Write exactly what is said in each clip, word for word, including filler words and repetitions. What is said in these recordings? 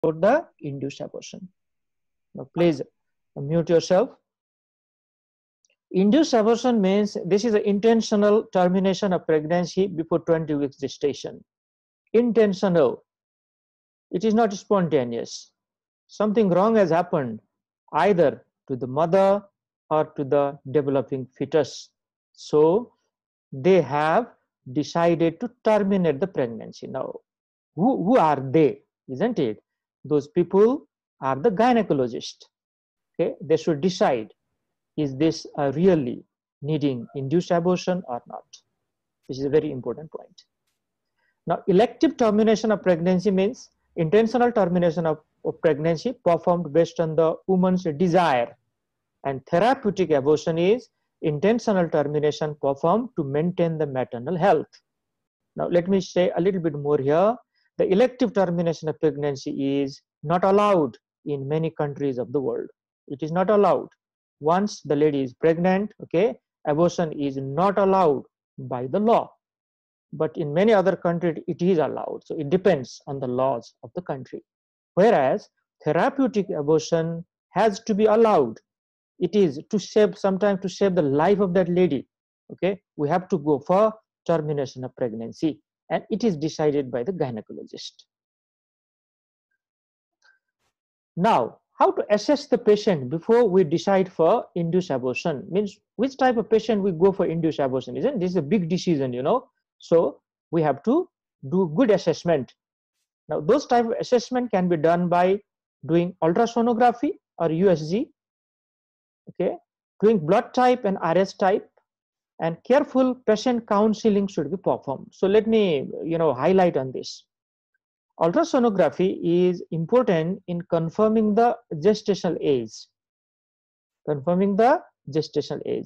about the induced abortion. Now please mute yourself. Induced abortion means this is an intentional termination of pregnancy before twenty weeks gestation. Intentional. It is not spontaneous. Something wrong has happened either to the mother or to the developing fetus. So they have decided to terminate the pregnancy. Now, who, who are they, isn't it? Those people are the gynecologists. Okay, they should decide, is this uh, really needing induced abortion or not? This is a very important point. Now, elective termination of pregnancy means intentional termination of, of pregnancy performed based on the woman's desire, and therapeutic abortion is intentional termination performed to maintain the maternal health. Now, let me say a little bit more here. The elective termination of pregnancy is not allowed in many countries of the world. It is not allowed. Once the lady is pregnant, okay, abortion is not allowed by the law. But in many other countries, it is allowed. So it depends on the laws of the country. Whereas therapeutic abortion has to be allowed. It is to save, sometimes to save the life of that lady. Okay, we have to go for termination of pregnancy, and it is decided by the gynecologist. Now, how to assess the patient before we decide for induced abortion? Means which type of patient we go for induced abortion, isn't this is a big decision, you know? So we have to do good assessment. Now, those type of assessment can be done by doing ultrasonography or U S G, okay, doing blood type and R S type, and careful patient counseling should be performed. So let me, you know, highlight on this. Ultrasonography is important in confirming the gestational age. Confirming the gestational age.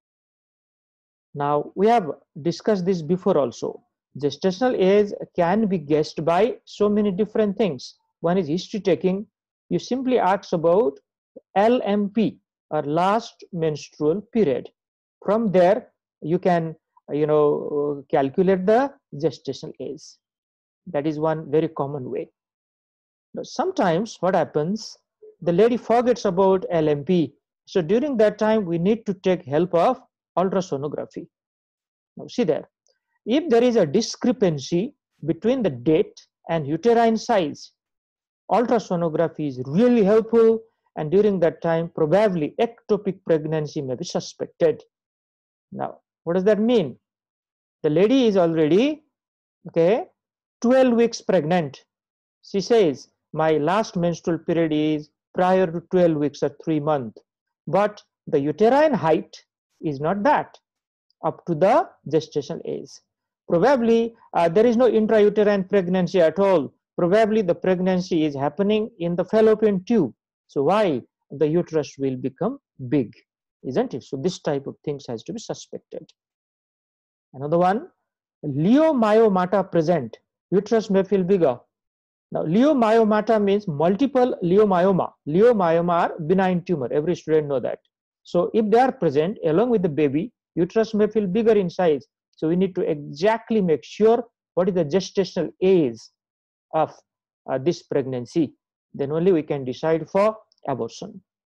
Now, we have discussed this before also. Gestational age can be guessed by so many different things. One is history taking. You simply ask about L M P, or last menstrual period. From there, you can, you know, calculate the gestational age. That is one very common way. Now, sometimes what happens, the lady forgets about L M P. So during that time, we need to take help of ultrasonography. Now see there, if there is a discrepancy between the date and uterine size, ultrasonography is really helpful, and during that time, probably ectopic pregnancy may be suspected. Now, what does that mean? The lady is already, okay, twelve weeks pregnant. She says, my last menstrual period is prior to twelve weeks or three months. But the uterine height is not that up to the gestational age. Probably uh, there is no intrauterine pregnancy at all. Probably the pregnancy is happening in the fallopian tube. So why the uterus will become big, isn't it? So this type of things has to be suspected. Another one, leiomyomata present. Uterus may feel bigger. Now, leiomyomata means multiple leiomyoma. Leiomyoma are benign tumor. Every student know that. So, if they are present along with the baby, uterus may feel bigger in size. So, we need to exactly make sure what is the gestational age of uh, this pregnancy. Then only we can decide for abortion.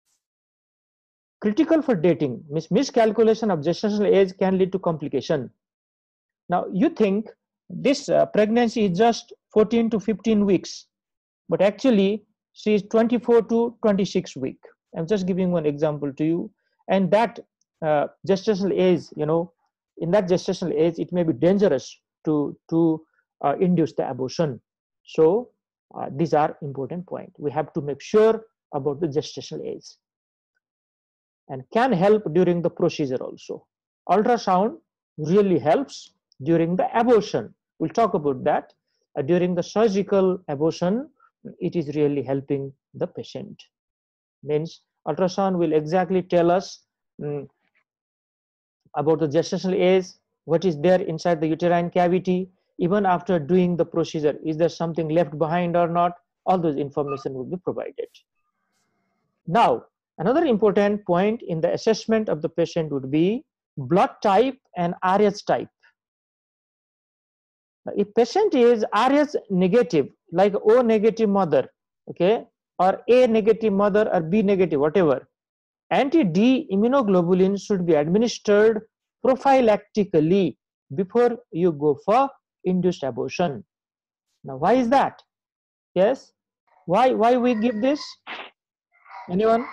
Critical for dating means miscalculation of gestational age can lead to complication. Now, you think this uh, pregnancy is just fourteen to fifteen weeks, but actually she is twenty-four to twenty-six week. I'm just giving one example to you. And that uh, gestational age, you know, in that gestational age, it may be dangerous to, to uh, induce the abortion. So uh, these are important points. We have to make sure about the gestational age, and can help during the procedure also. Ultrasound really helps during the abortion. We'll talk about that. Uh, during the surgical abortion, it is really helping the patient. Means ultrasound will exactly tell us um, about the gestational age, what is there inside the uterine cavity, even after doing the procedure, is there something left behind or not? All those information will be provided. Now, another important point in the assessment of the patient would be blood type and R S type. If patient is R S negative, like O negative mother, okay, or A negative mother or B negative, whatever, anti-D immunoglobulin should be administered prophylactically before you go for induced abortion. Now, why is that? Yes, why why we give this? Anyone?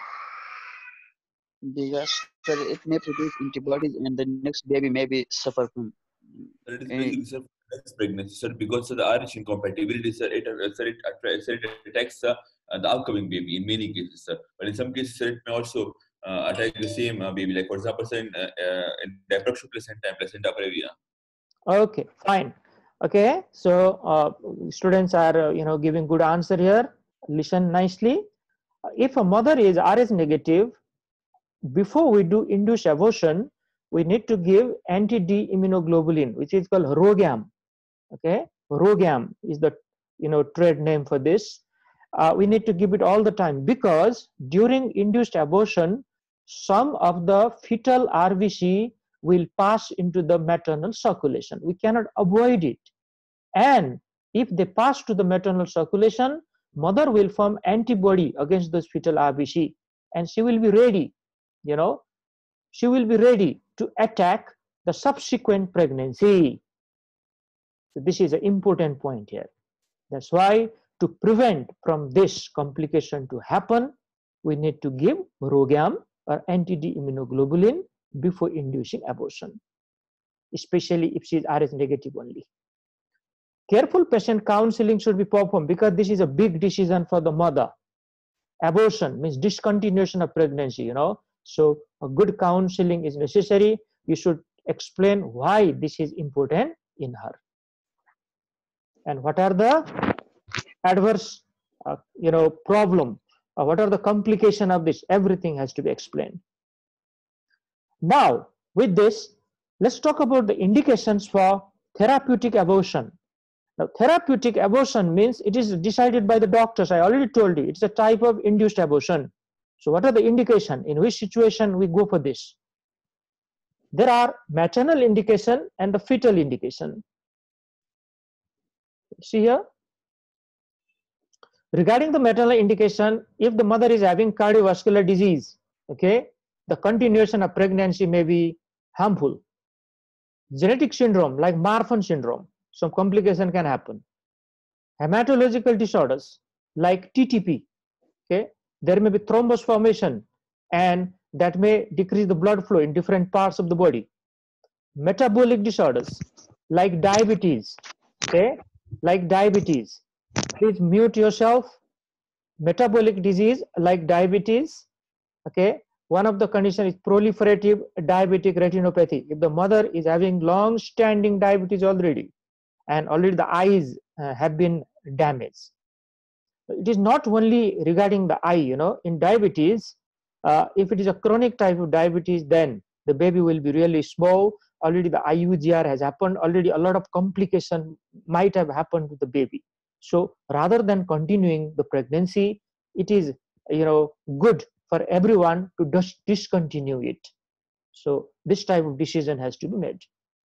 Because sir, it may produce antibodies, and the next baby may be suffer from. Sir, it is Any, basically sir, for next pregnancy, sir, because sir, the R H incompatibility, sir, it, uh, sir, it, attra- sir, it attacks uh, uh, the upcoming baby in many cases, sir. But in some cases, sir, it may also uh, attack the same uh, baby. Like for example, sir, in, uh, uh, in diaphragm placenta and placenta previa. Okay, fine. Okay, so uh, students are uh, you know giving good answer here. Listen nicely. If a mother is R H negative, before we do induced abortion, we need to give anti-D immunoglobulin, which is called RhoGAM. Okay, RhoGAM is the you know trade name for this. Uh, we need to give it all the time, because during induced abortion, some of the fetal R B C will pass into the maternal circulation. We cannot avoid it. And if they pass to the maternal circulation, mother will form antibody against those fetal R B C, and she will be ready, you know, she will be ready to attack the subsequent pregnancy. So this is an important point here. That's why, to prevent from this complication to happen, we need to give RhoGAM or anti-D immunoglobulin before inducing abortion, especially if she is R H negative only. Careful patient counseling should be performed, because this is a big decision for the mother. Abortion means discontinuation of pregnancy, you know. So a good counseling is necessary. You should explain why this is important in her, and what are the adverse uh, you know problem, uh, what are the complication of this. Everything has to be explained. Now with this, let's talk about the indications for therapeutic abortion. Now, therapeutic abortion means it is decided by the doctors. I already told you it's a type of induced abortion. So what are the indication? In which situation we go for this? There are maternal indication and the fetal indication. See here. Regarding the maternal indication, if the mother is having cardiovascular disease, okay, the continuation of pregnancy may be harmful. Genetic syndrome like Marfan syndrome, some complication can happen. Hematological disorders like T T P, okay, there may be thrombus formation, and that may decrease the blood flow in different parts of the body. Metabolic disorders like diabetes, okay, like diabetes. Please mute yourself. Metabolic disease like diabetes, okay. One of the condition is proliferative diabetic retinopathy. If the mother is having long-standing diabetes already, and already the eyes uh, have been damaged. It is not only regarding the eye, you know, in diabetes, uh, if it is a chronic type of diabetes, then the baby will be really small. Already the I U G R has happened, already a lot of complication might have happened to the baby. So rather than continuing the pregnancy, it is, you know, good for everyone to dis discontinue it. So this type of decision has to be made.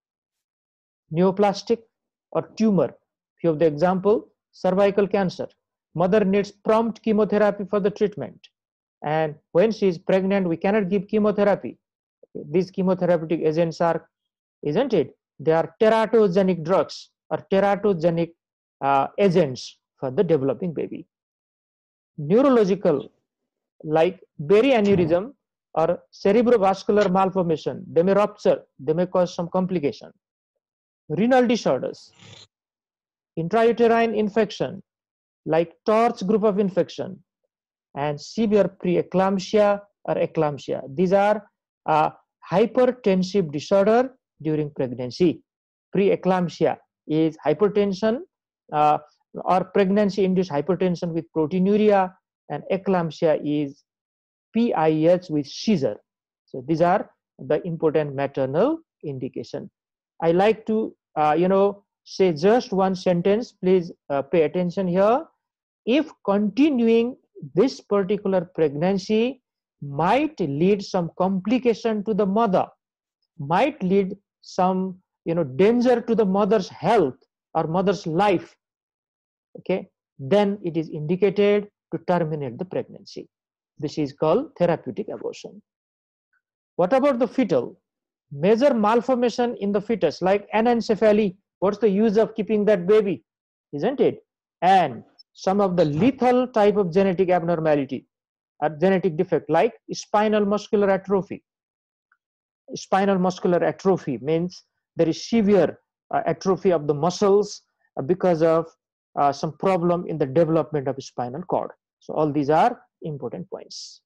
Neoplastic or tumor, few of the example, cervical cancer. Mother needs prompt chemotherapy for the treatment, and when she is pregnant, we cannot give chemotherapy. These chemotherapeutic agents are, isn't it, they are teratogenic drugs or teratogenic uh, agents for the developing baby. Neurological like berry aneurysm or cerebrovascular malformation, they may rupture, they may cause some complication. Renal disorders, intrauterine infection like TORCH group of infection, and severe preeclampsia or eclampsia. These are uh, hypertensive disorder during pregnancy. Preeclampsia is hypertension uh, or pregnancy-induced hypertension with proteinuria, and eclampsia is P I H with seizure. So these are the important maternal indication. I like to uh, you know say just one sentence. Please uh, pay attention here. If continuing this particular pregnancy might lead some complication to the mother, might lead some you know danger to the mother's health or mother's life, okay, then it is indicated to terminate the pregnancy. This is called therapeutic abortion. What about the fetal? Major malformation in the fetus like anencephaly. What's the use of keeping that baby? Isn't it? And some of the lethal type of genetic abnormality or genetic defect like spinal muscular atrophy. Spinal muscular atrophy means there is severe uh, atrophy of the muscles uh, because of uh, some problem in the development of spinal cord. So all these are important points.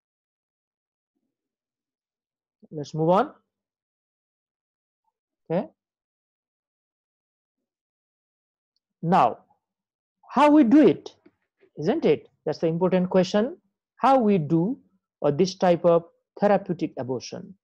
Let's move on. Okay. Now, how we do it, isn't it? That's the important question. How we do or this type of therapeutic abortion.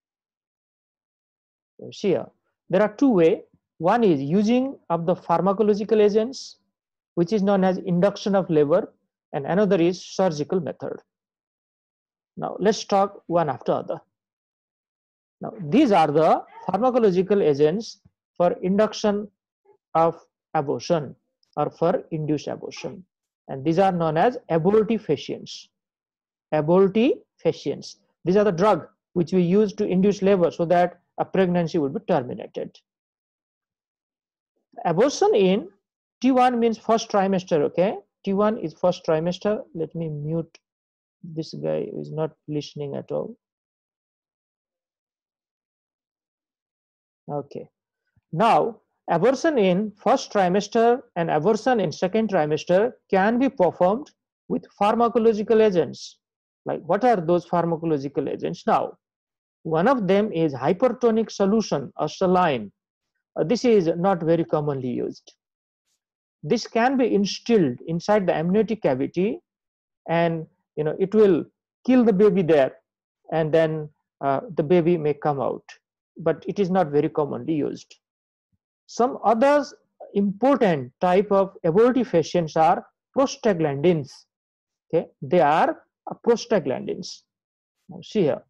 See here, there are two ways. One is using of the pharmacological agents, which is known as induction of labor, and another is surgical method. Now let's talk one after other. Now these are the pharmacological agents for induction of abortion or for induced abortion, and these are known as abortifacients. Abortifacients. These are the drug which we use to induce labor so that a pregnancy will be terminated. Abortion in T one means first trimester. Okay, T one is first trimester. Let me mute this guy who is not listening at all. Okay, now abortion in first trimester and abortion in second trimester can be performed with pharmacological agents. Like what are those pharmacological agents? Now one of them is hypertonic solution or saline. Uh, this is not very commonly used. This can be instilled inside the amniotic cavity, and you know it will kill the baby there, and then uh, the baby may come out, but it is not very commonly used. Some others important type of abortifacients are prostaglandins. Okay, they are uh, prostaglandins. Now see here.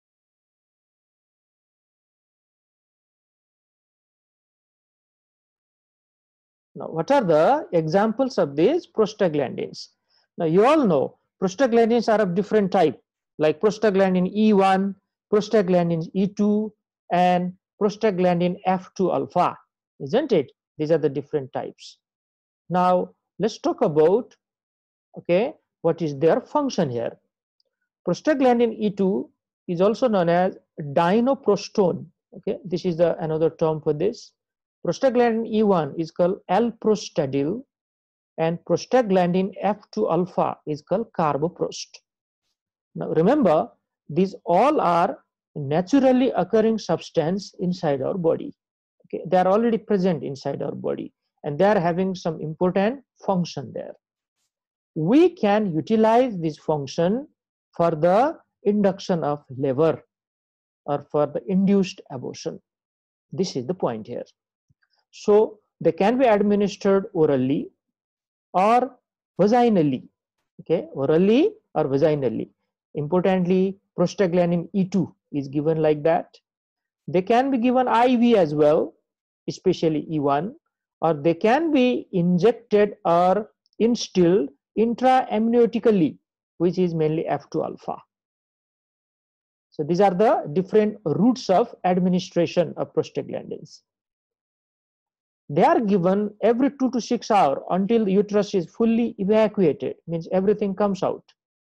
Now, what are the examples of these prostaglandins? Now, you all know prostaglandins are of different type, like prostaglandin E one, prostaglandin E two, and prostaglandin F two alpha, isn't it? These are the different types. Now, let's talk about, okay, what is their function here. Prostaglandin E two is also known as dinoprostone. Okay, this is the another term for this. Prostaglandin E one is called alprostadil, and prostaglandin F two alpha is called carboprost. Now remember, these all are naturally occurring substance inside our body. Okay, they are already present inside our body, and they are having some important function there. We can utilize this function for the induction of labor or for the induced abortion. This is the point here. So they can be administered orally or vaginally. Okay, orally or vaginally. Importantly, prostaglandin E two is given like that. They can be given I V as well, especially E one, or they can be injected or instilled intraamniotically, which is mainly F two alpha. So these are the different routes of administration of prostaglandins. They are given every two to six hours until the uterus is fully evacuated, means everything comes out.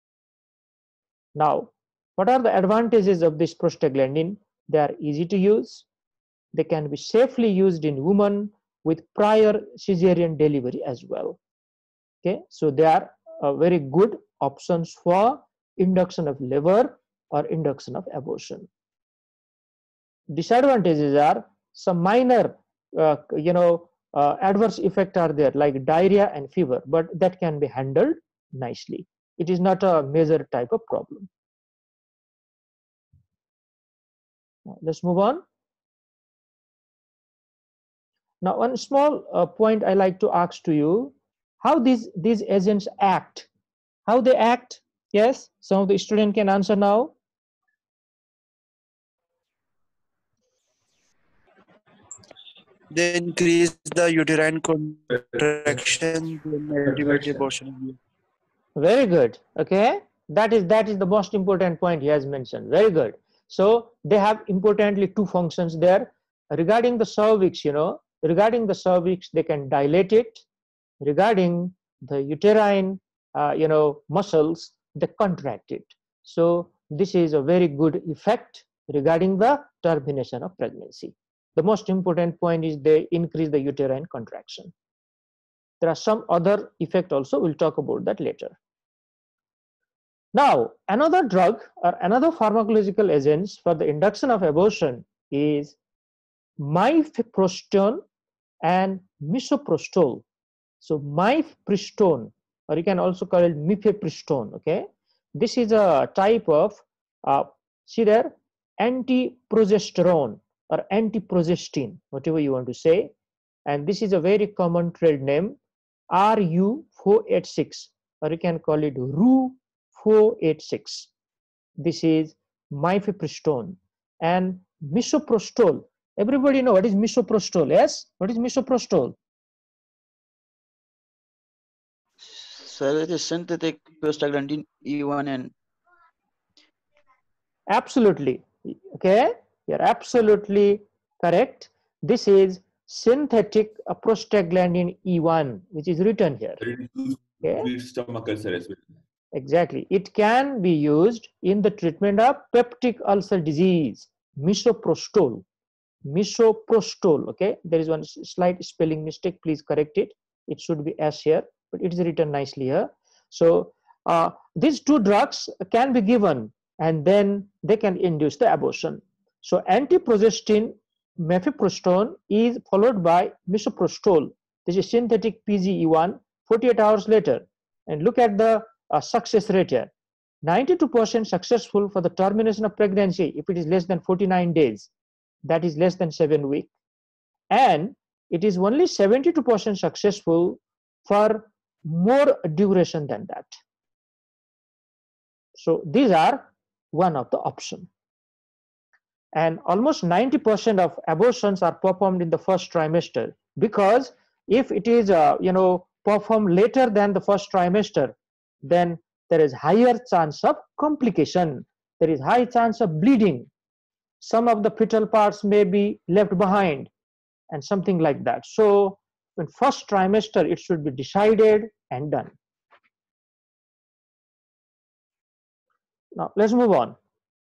Now, what are the advantages of this prostaglandin? They are easy to use. They can be safely used in women with prior cesarean delivery as well. Okay, so they are uh, very good options for induction of labor or induction of abortion. Disadvantages are some minor Uh, you know, uh, adverse effects are there like diarrhea and fever, but that can be handled nicely. It is not a major type of problem. Now, let's move on. Now, one small uh, point I like to ask to you: how these these agents act? How they act? Yes, some of the students can answer now. They increase the uterine contraction, they activate abortion. Very good. Okay, that is that is the most important point he has mentioned. Very good. So they have importantly two functions there. Regarding the cervix, you know, regarding the cervix, they can dilate it. Regarding the uterine, uh, you know, muscles, they contract it. So this is a very good effect regarding the termination of pregnancy. The most important point is they increase the uterine contraction. There are some other effect also. We'll talk about that later. Now, another drug or another pharmacological agents for the induction of abortion is mifepristone and misoprostol. So mifepristone, or you can also call it mifepristone. Okay, this is a type of uh, see there antiprogesterone or antiprogestin, whatever you want to say, and this is a very common trade name R U four eighty-six, or you can call it R U four eighty-six. This is mifepristone. And misoprostol, everybody know what is misoprostol? Yes, what is misoprostol? Sir, it is synthetic prostaglandin E one and Absolutely. Okay, you're absolutely correct. This is synthetic prostaglandin E one, which is written here. Okay. Stomach ulcer as well. Exactly. It can be used in the treatment of peptic ulcer disease. Misoprostol. Misoprostol. Okay. There is one slight spelling mistake. Please correct it. It should be S here, but it is written nicely here. So uh, these two drugs can be given, and then they can induce the abortion. So antiprogestin, mifepristone is followed by misoprostol. This is synthetic P G E one. forty-eight hours later, and look at the uh, success rate here. ninety-two percent successful for the termination of pregnancy if it is less than forty-nine days. That is less than seven weeks. And it is only seventy-two percent successful for more duration than that. So these are one of the options. And almost ninety percent of abortions are performed in the first trimester, because if it is uh, you know performed later than the first trimester, then there is higher chance of complication. There is high chance of bleeding. Some of the fetal parts may be left behind and something like that. So in first trimester, it should be decided and done. Now let's move on.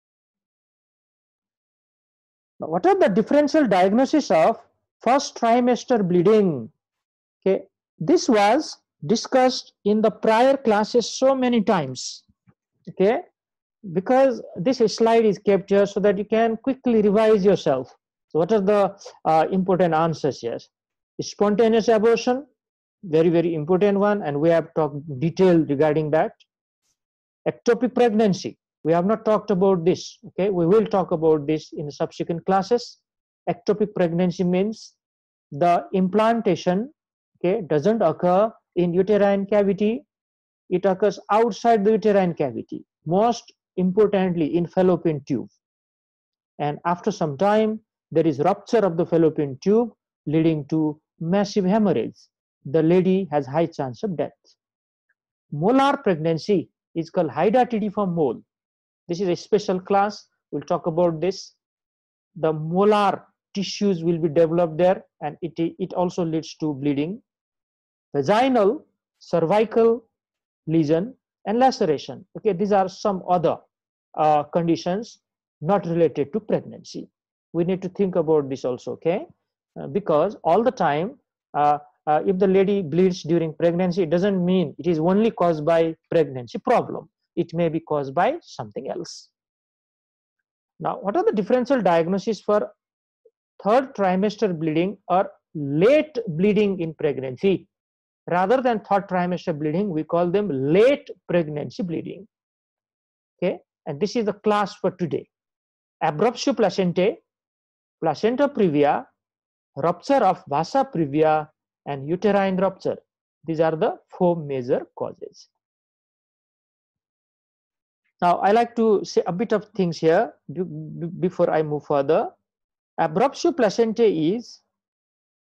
Now, what are the differential diagnosis of first trimester bleeding? Okay, this was discussed in the prior classes so many times. Okay, because this slide is kept here so that you can quickly revise yourself. So what are the uh, important answers here? Spontaneous abortion, very, very important one, and we have talked detail regarding that. Ectopic pregnancy, we have not talked about this. Okay, we will talk about this in the subsequent classes. Ectopic pregnancy means the implantation, okay, doesn't occur in uterine cavity. It occurs outside the uterine cavity, most importantly in fallopian tube. And after some time, there is rupture of the fallopian tube leading to massive hemorrhage. The lady has high chance of death. Molar pregnancy is called hydatidiform mole. This is a special class. We'll talk about this. The molar tissues will be developed there, and it, it also leads to bleeding. Vaginal, cervical lesion, and laceration. Okay, these are some other uh, conditions not related to pregnancy. We need to think about this also, okay? Uh, because all the time, uh, uh, if the lady bleeds during pregnancy, it doesn't mean it is only caused by pregnancy problem. It may be caused by something else. Now, what are the differential diagnoses for third trimester bleeding or late bleeding in pregnancy? Rather than third trimester bleeding, we call them late pregnancy bleeding. Okay, and this is the class for today. Abruptio placentae, placenta previa, rupture of vasa previa, and uterine rupture. These are the four major causes. Now, I like to say a bit of things here before I move further. Abruptio placentae is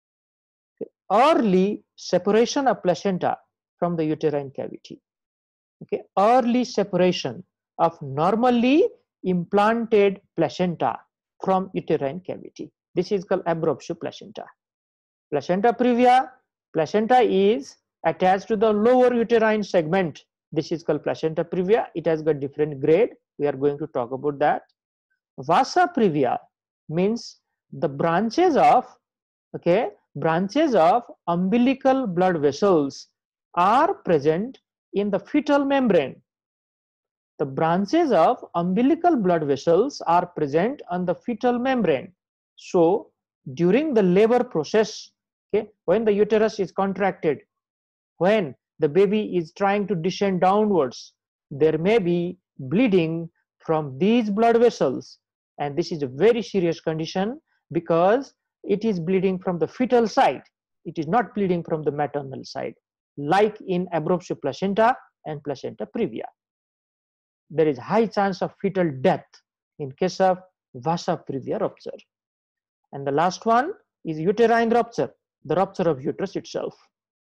early separation of placenta from the uterine cavity. okay, early separation of normally implanted placenta from uterine cavity. This is called abruptio placenta. Placenta previa, placenta is attached to the lower uterine segment. This is called placenta previa. It has got different grade. We are going to talk about that. Vasa previa means the branches of, okay, branches of umbilical blood vessels are present in the fetal membrane. The branches of umbilical blood vessels are present on the fetal membrane. So during the labor process, okay, when the uterus is contracted, when the baby is trying to descend downwards, there may be bleeding from these blood vessels, and this is a very serious condition because it is bleeding from the fetal side. It is not bleeding from the maternal side, like in abruptio placenta and placenta previa. There is high chance of fetal death in case of vasa previa rupture. And the last one is uterine rupture, the rupture of uterus itself.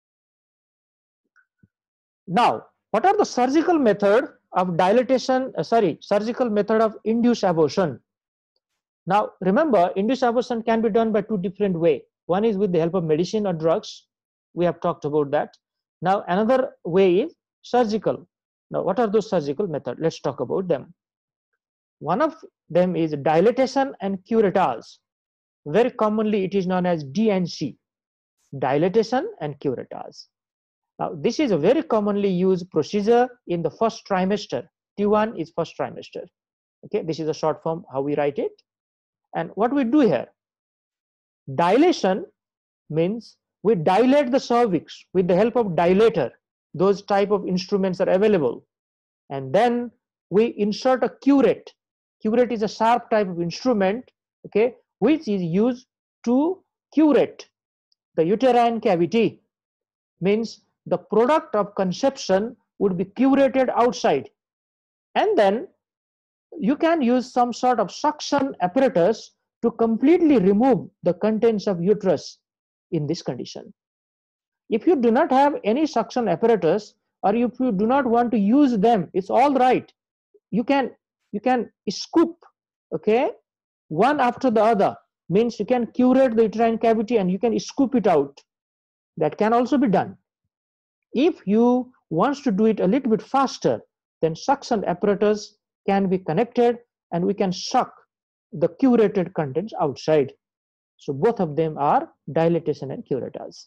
Now, what are the surgical method of dilatation, uh, sorry, surgical method of induced abortion? Now, remember, induced abortion can be done by two different ways. One is with the help of medicine or drugs. We have talked about that. Now, another way is surgical. Now, what are those surgical methods? Let's talk about them. One of them is dilatation and curettage. Very commonly, it is known as D and C, dilatation and curettage. Now, this is a very commonly used procedure in the first trimester. T one is first trimester. Okay, this is a short form how we write it. And what we do here, dilation means we dilate the cervix with the help of dilator. Those type of instruments are available. And then we insert a curette. Curette is a sharp type of instrument, okay, which is used to curette the uterine cavity. Means the product of conception would be curetted outside. And then you can use some sort of suction apparatus to completely remove the contents of uterus in this condition. If you do not have any suction apparatus, or if you do not want to use them, it's all right. You can you can scoop, okay, one after the other. Means you can curate the uterine cavity and you can scoop it out. That can also be done. If you want to do it a little bit faster, then suction apparatus can be connected and we can suck the curated contents outside. So both of them are dilatation and curettage.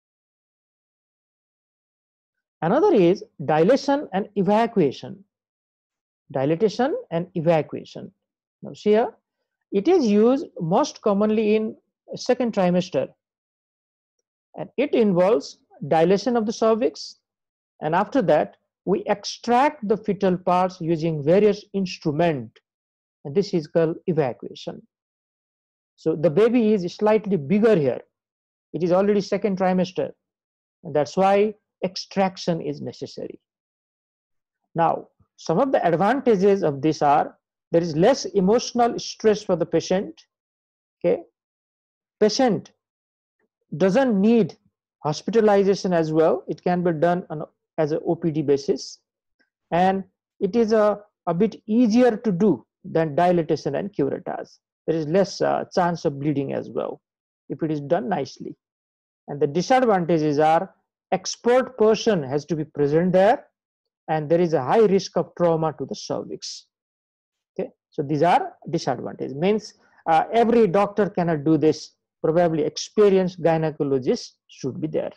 Another is dilation and evacuation. Dilatation and evacuation. Now see here, it is used most commonly in second trimester, and it involves dilation of the cervix, and after that we extract the fetal parts using various instruments, and this is called evacuation. So the baby is slightly bigger here. It is already second trimester, and that's why extraction is necessary. Now, some of the advantages of this are there is less emotional stress for the patient. Okay, patient doesn't need hospitalization as well. It can be done on as an O P D basis, and it is a, a bit easier to do than dilatation and curettage. There is less uh, chance of bleeding as well if it is done nicely. And the disadvantages are expert person has to be present there, and there is a high risk of trauma to the cervix. Okay, so these are disadvantages. Means uh, every doctor cannot do this. Probably experienced gynecologists should be there.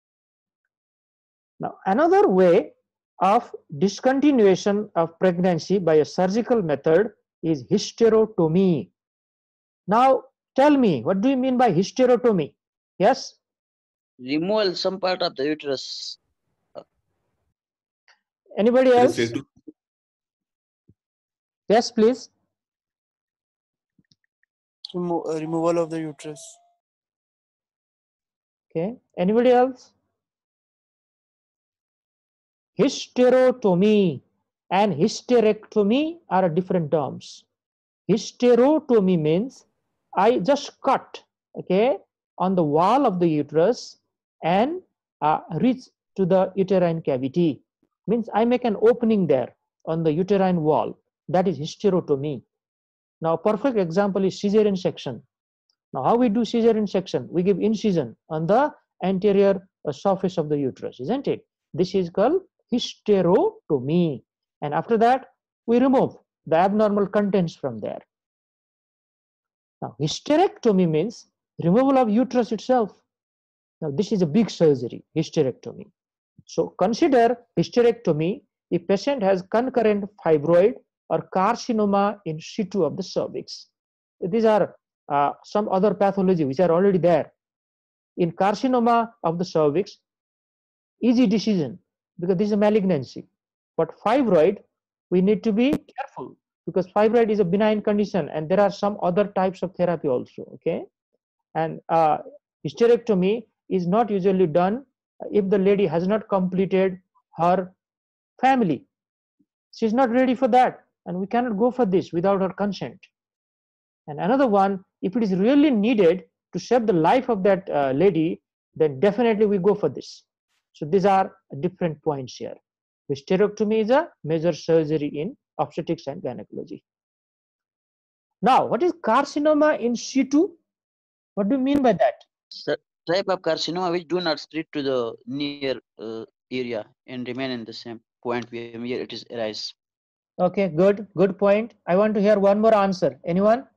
Now, another way of discontinuation of pregnancy by a surgical method is hysterotomy. Now, tell me, what do you mean by hysterotomy? Yes? Removal some part of the uterus. Anybody else? Yes, please. Remo uh, removal of the uterus. Okay. Anybody else? Hysterotomy and hysterectomy are different terms. Hysterotomy means I just cut, okay, on the wall of the uterus and uh, reach to the uterine cavity. means I make an opening there on the uterine wall. That is hysterotomy. Now, a perfect example is cesarean section. Now, how we do cesarean section? We give incision on the anterior surface of the uterus, isn't it? This is called hysterotomy. And after that, we remove the abnormal contents from there. Now, hysterectomy means removal of uterus itself. Now, this is a big surgery, hysterectomy. So, consider hysterectomy if patient has concurrent fibroid or carcinoma in situ of the cervix. These are uh, some other pathology which are already there. In carcinoma of the cervix, easy decision because this is a malignancy. But fibroid, we need to be careful because fibroid is a benign condition and there are some other types of therapy also, okay? And uh, hysterectomy is not usually done if the lady has not completed her family. She's not ready for that and we cannot go for this without her consent. And another one, if it is really needed to save the life of that uh, lady, then definitely we go for this. So these are different points here. Hysterectomy is a major surgery in obstetrics and gynecology. Now, what is carcinoma in situ? What do you mean by that? Sir, type of carcinoma which do not spread to the near uh, area and remain in the same point where it is arise. Okay, good, good point. I want to hear one more answer. Anyone?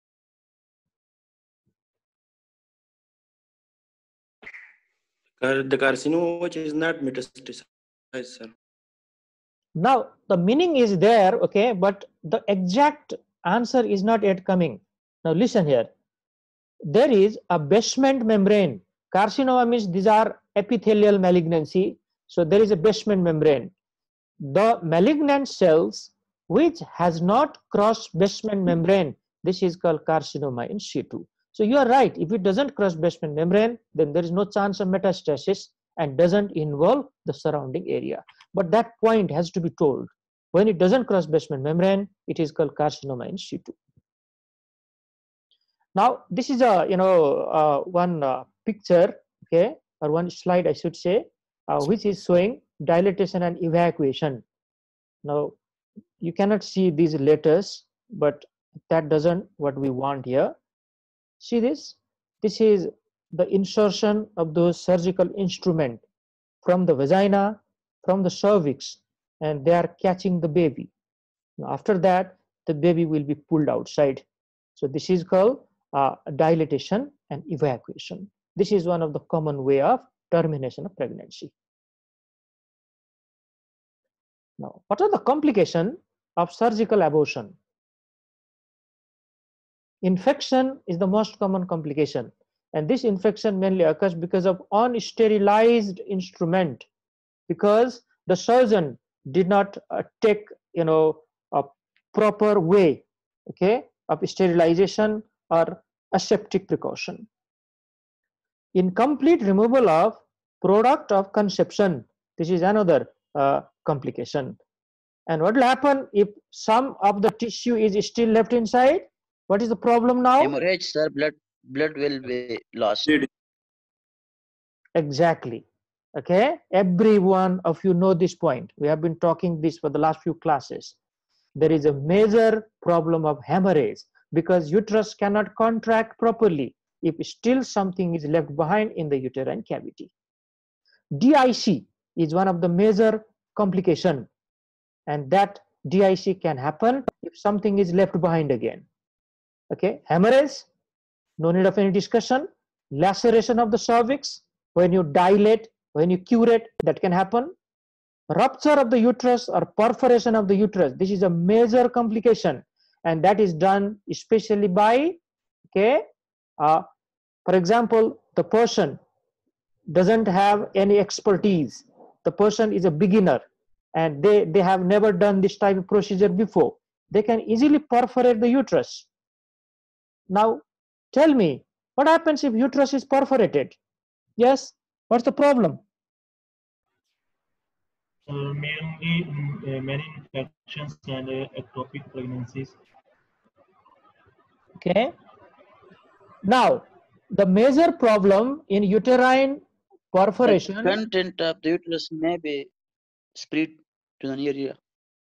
The carcinoma which is not metastasized, sir. Now, the meaning is there, okay, but the exact answer is not yet coming. Now, listen here. There is a basement membrane. Carcinoma means these are epithelial malignancy. So, there is a basement membrane. The malignant cells which has not crossed basement membrane, this is called carcinoma in situ. So, you are right. If it doesn't cross basement membrane, then there is no chance of metastasis and doesn't involve the surrounding area. But that point has to be told. When it doesn't cross basement membrane, it is called carcinoma in situ. Now, this is a you know uh, one uh, picture, okay, or one slide, I should say, uh, which is showing dilatation and evacuation. Now, you cannot see these letters, but that doesn't what we want here. See this? This is the insertion of those surgical instrument from the vagina, from the cervix, and they are catching the baby. Now, after that, the baby will be pulled outside. So this is called uh, dilatation and evacuation. This is one of the common way of termination of pregnancy. Now, what are the complications of surgical abortion? Infection is the most common complication, and this infection mainly occurs because of unsterilized instrument, because the surgeon did not uh, take you know a proper way, okay, of sterilization or aseptic precaution. Incomplete removal of product of conception, this is another uh, complication. And what will happen if some of the tissue is still left inside? What is the problem now? Hemorrhage, sir, blood, blood will be lost. Exactly. Okay, every one of you know this point. We have been talking this for the last few classes. There is a major problem of hemorrhage because uterus cannot contract properly if still something is left behind in the uterine cavity. D I C is one of the major complications, and that D I C can happen if something is left behind again. Okay, hemorrhage, no need of any discussion. Laceration of the cervix, when you dilate, when you curate, that can happen. Rupture of the uterus or perforation of the uterus, this is a major complication, and that is done especially by, okay, uh, for example, the person doesn't have any expertise. The person is a beginner and they, they have never done this type of procedure before. They can easily perforate the uterus. Now, tell me, what happens if uterus is perforated? Yes, what's the problem? Uh, mainly uh, many infections and uh, ectopic pregnancies. Okay. Now, the major problem in uterine perforation. The content of the uterus may be spread to the near area.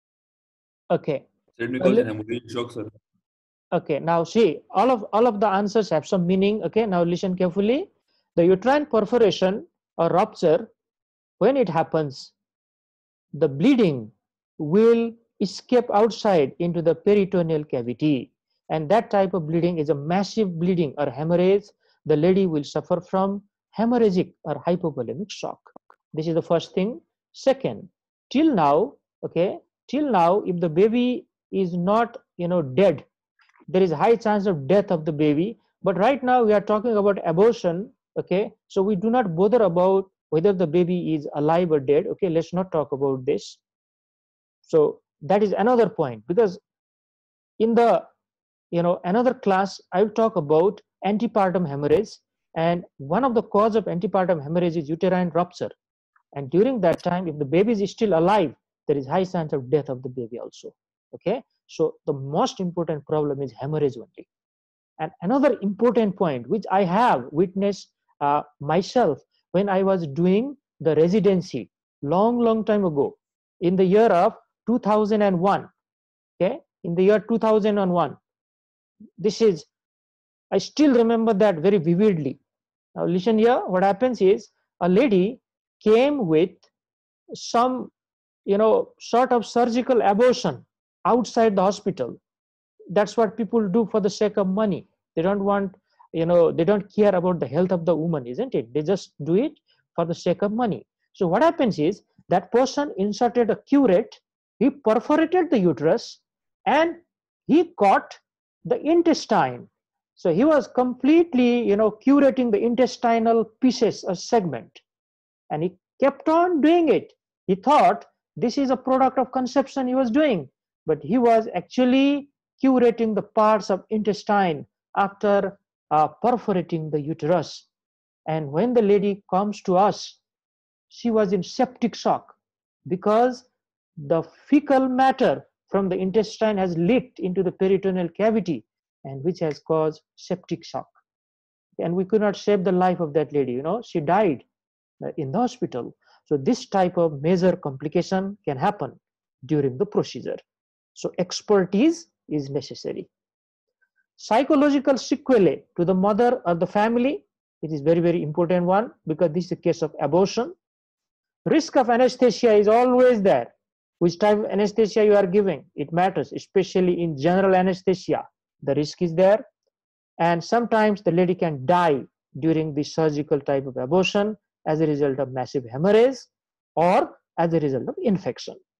Okay. Sir, it may Uh, cause li- an hemorrhagic shock, sir. Okay, now see, all of all of the answers have some meaning. Okay, now listen carefully. The uterine perforation or rupture, when it happens, the bleeding will escape outside into the peritoneal cavity, and that type of bleeding is a massive bleeding or hemorrhage. The lady will suffer from hemorrhagic or hypovolemic shock. This is the first thing. Second, till now, okay, till now, if the baby is not, you know, dead, there is a high chance of death of the baby. But right now we are talking about abortion. Okay, so we do not bother about whether the baby is alive or dead. Okay, let's not talk about this. So that is another point, because in the, you know, another class I will talk about antepartum hemorrhage, and one of the cause of antepartum hemorrhage is uterine rupture, and during that time if the baby is still alive, there is high chance of death of the baby also. Okay, so the most important problem is hemorrhage only. And another important point which I have witnessed uh, myself when I was doing the residency long long time ago in the year of two thousand one. Okay, in the year two thousand one, this is, I still remember that very vividly. Now listen here, what happens is a lady came with some, you know, sort of surgical abortion outside the hospital. That's what people do for the sake of money. They don't want, you know, they don't care about the health of the woman, isn't it? They just do it for the sake of money. So what happens is that person inserted a curette, he perforated the uterus, and he caught the intestine. So he was completely, you know, curating the intestinal pieces or segment, and he kept on doing it. He thought this is a product of conception he was doing, but he was actually curating the parts of intestine after uh, perforating the uterus. And when the lady comes to us, she was in septic shock because the fecal matter from the intestine has leaked into the peritoneal cavity, and which has caused septic shock. And we could not save the life of that lady. You know, she died uh, in the hospital. So this type of major complication can happen during the procedure. So expertise is necessary. Psychological sequelae to the mother or the family, it is very, very important one, because this is a case of abortion. Risk of anesthesia is always there. Which type of anesthesia you are giving, it matters, especially in general anesthesia. The risk is there. And sometimes the lady can die during the surgical type of abortion as a result of massive hemorrhage or as a result of infection.